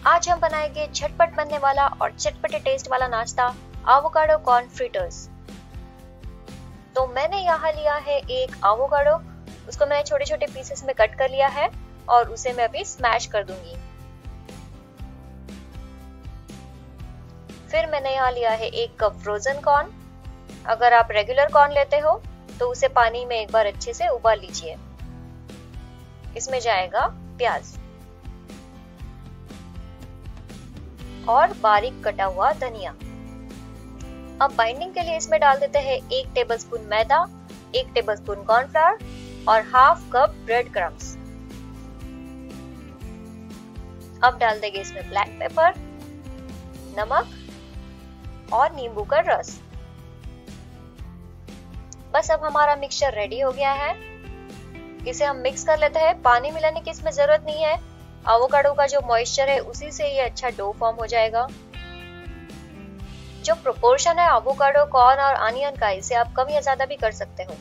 आज हम बनाएंगे झटपट बनने वाला और चटपटे टेस्ट वाला नाश्ता एवोकाडो कॉर्न फ्रिटर्स। तो मैंने यहाँ लिया है एक एवोकाडो, उसको मैंने छोटे छोटे पीसेस में कट कर लिया है और उसे मैं अभी स्मैश कर दूंगी। फिर मैंने यहाँ लिया है 1 कप फ्रोजन कॉर्न। अगर आप रेगुलर कॉर्न लेते हो तो उसे पानी में एक बार अच्छे से उबाल लीजिए। इसमें जाएगा प्याज और बारीक कटा हुआ धनिया। अब बाइंडिंग के लिए इसमें डाल देते हैं 1 टेबलस्पून मैदा, 1 टेबलस्पून कॉर्नफ्लावर और हाफ कप ब्रेड क्रम्स। अब डाल देंगे इसमें ब्लैक पेपर, नमक और नींबू का रस। बस अब हमारा मिक्सचर रेडी हो गया है। इसे हम मिक्स कर लेते हैं। पानी मिलाने की इसमें जरूरत नहीं है, एवोकाडो का जो मॉइस्चर है उसी से ये अच्छा डो फॉर्म हो जाएगा। जो प्रोपोर्शन है एवोकाडो, कॉर्न और अनियन का, इसे आप कम या ज्यादा भी कर सकते हो।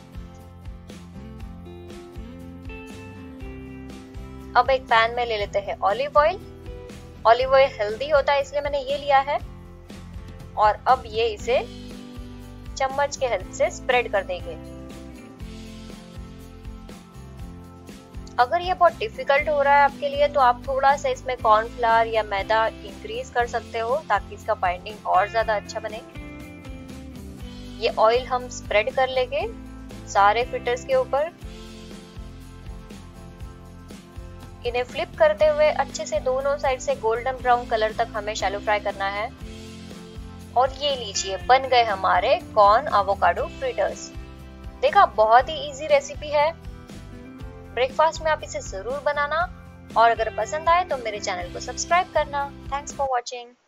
अब एक पैन में ले लेते हैं olive oil. Olive oil healthy होता है इसलिए मैंने ये लिया है। और अब ये इसे चम्मच के हेल्प से स्प्रेड कर देंगे। अगर ये बहुत डिफिकल्ट हो रहा है आपके लिए तो आप थोड़ा सा इसमें कॉर्नफ्लावर या मैदा इंक्रीज कर सकते हो ताकि इसका बाइंडिंग और ज्यादा अच्छा बने। ये ऑयल हम स्प्रेड कर लेंगे सारे फ्रिटर्स के ऊपर। इन्हें फ्लिप करते हुए अच्छे से दोनों साइड से गोल्डन ब्राउन कलर तक हमें शैलो फ्राई करना है। और ये लीजिए, बन गए हमारे कॉर्न एवोकाडो फ्रिटर्स। देखा, बहुत ही इजी रेसिपी है। ब्रेकफास्ट में आप इसे जरूर बनाना और अगर पसंद आए तो मेरे चैनल को सब्सक्राइब करना। Thanks for watching.